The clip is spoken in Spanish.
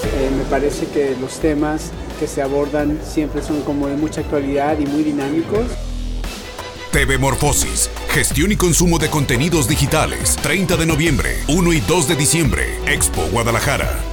Me parece que los temas que se abordan siempre son como de mucha actualidad y muy dinámicos. TV Morfosis, gestión y consumo de contenidos digitales, 30 de noviembre, 1 y 2 de diciembre, Expo Guadalajara.